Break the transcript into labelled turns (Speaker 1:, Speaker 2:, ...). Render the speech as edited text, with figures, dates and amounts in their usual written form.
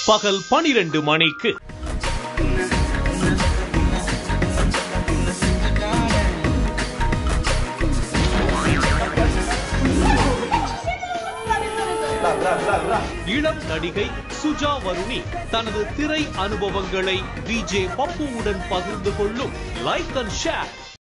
Speaker 1: பகல் 12 மணிக்கு. இளம் நடிகை சுஜா வருணே தனது திரை அனுபவங்களை விஜய் பப்புவுடன் பகிர்ந்து கொள்ளும் லைக் அண்ட் ஷேர்.